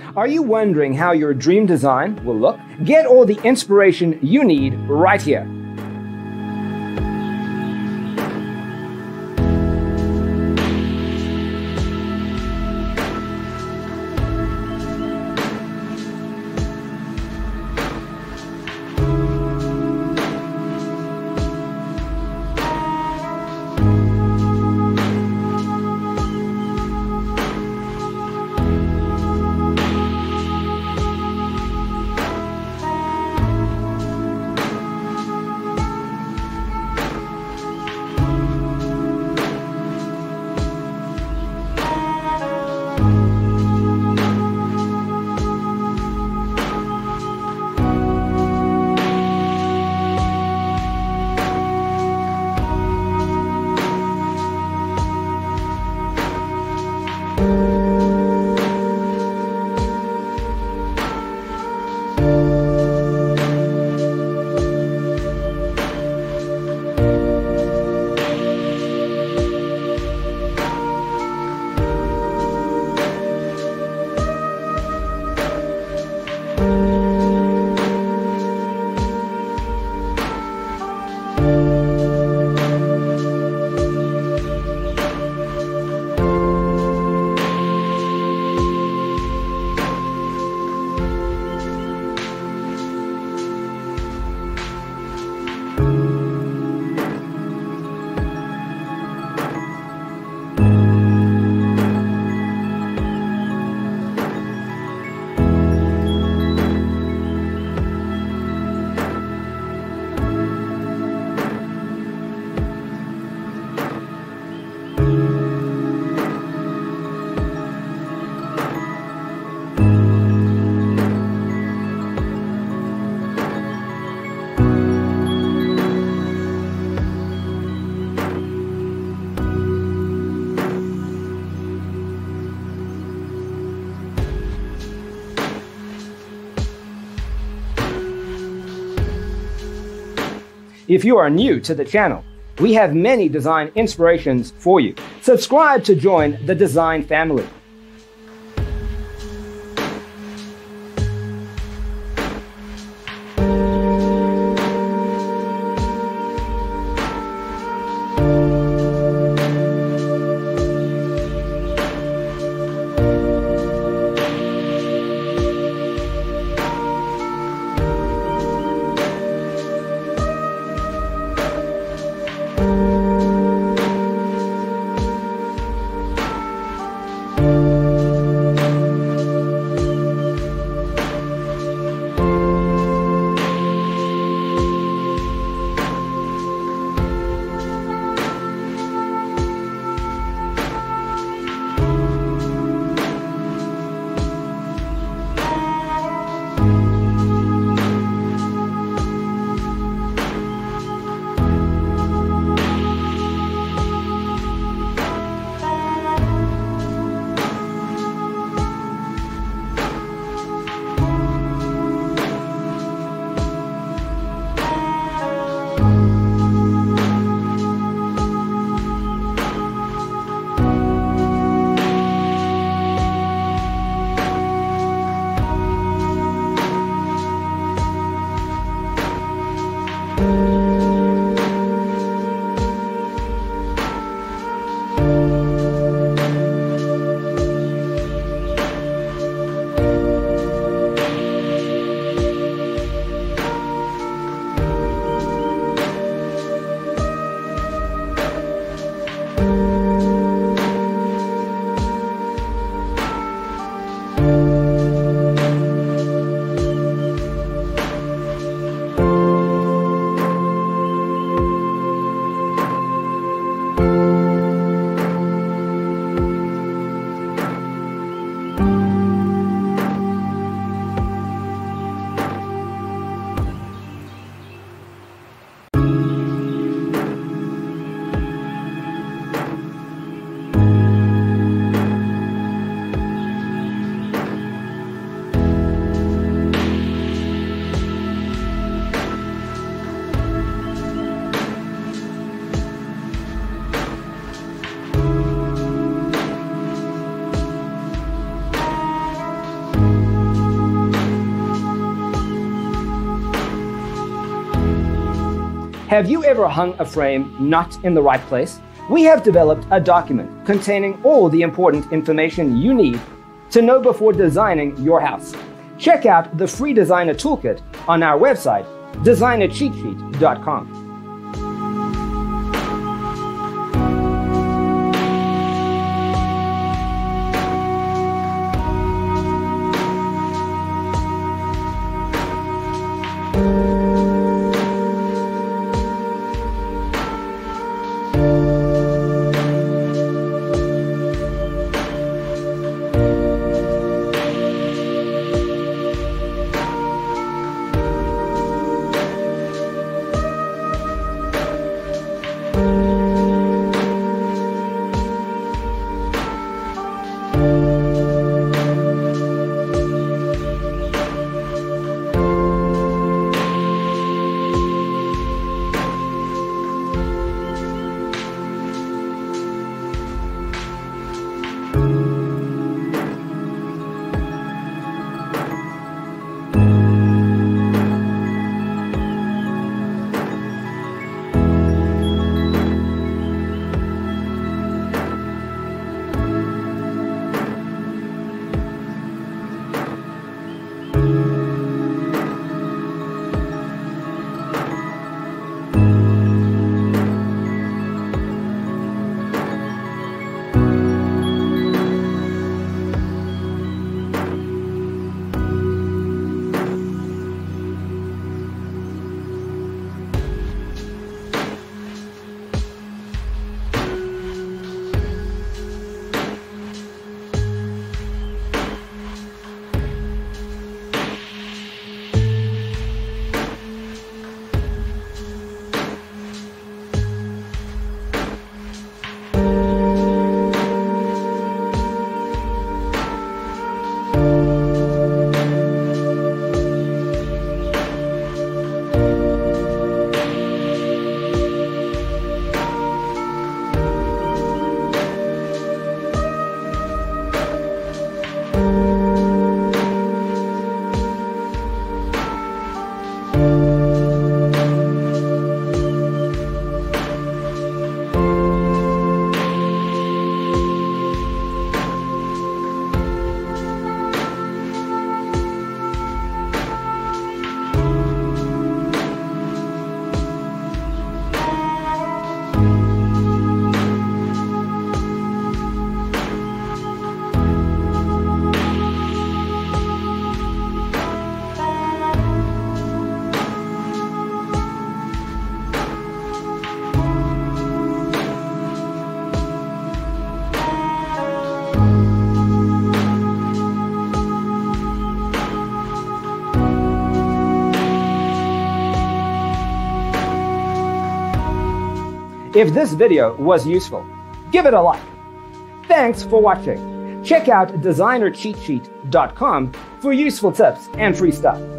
Are you wondering how your dream design will look? Get all the inspiration you need right here. If you are new to the channel, we have many design inspirations for you. Subscribe to join the design family. Have you ever hung a frame not in the right place? We have developed a document containing all the important information you need to know before designing your house. Check out the free designer toolkit on our website, designercheatsheet.com. If this video was useful, give it a like. Thanks for watching. Check out designercheatsheet.com for useful tips and free stuff.